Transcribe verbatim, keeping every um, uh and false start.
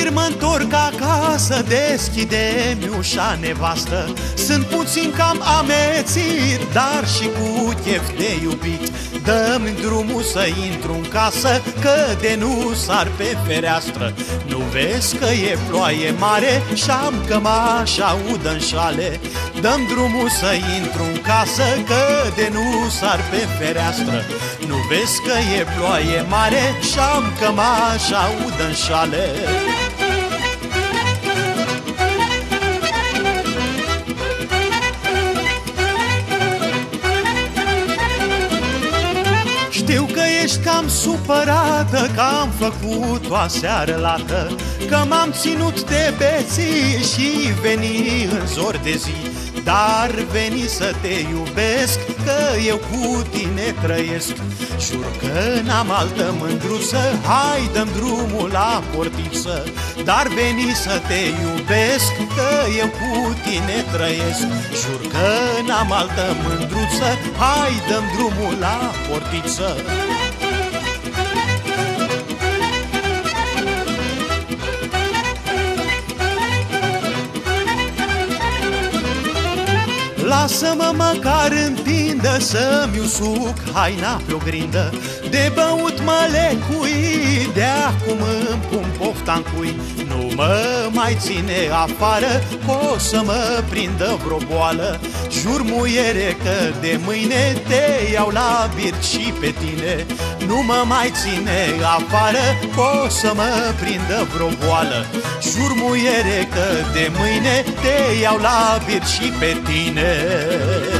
Vineri mă-ntorc acasă, deschide-mi ușa, nevastă. Sunt puțin cam amețit, dar și cu chef de iubit. Dă-mi drumul să intru în casă, că de nu sar pe fereastră. Nu vezi că e ploaie mare și-am cămașa udă în șale. Dă-mi drumul să intru în casă, că de nu sar pe fereastră. Nu vezi că e ploaie mare și-am cămașa udă în șale. Știu că ești cam supărată, că am făcut-o aseară lată, că m-am ținut de beții și veni în zor de zi. Dar veni să te iubesc, că eu cu tine trăiesc. Jur că n-am altă mândruță, hai dă-mi drumul la portiță. Dar veni să te iubesc, că eu cu tine trăiesc. Jur că n-am altă mândruță, hai dă-mi drumul la portiță. Lasă-mă măcar în pindă să-mi usuc haina pe ogrindă. De băut mă lecui, de acum îmi pun pofta-n cui. Nu mă mai ține afară, că o să mă prindă vreo boală. Jur, muiere, că de mâine te iau la birci și pe tine. Nu mă mai ține afară, că o să mă prindă vreo boală. Jur, muiere, că de mâine te iau la birci și pe tine.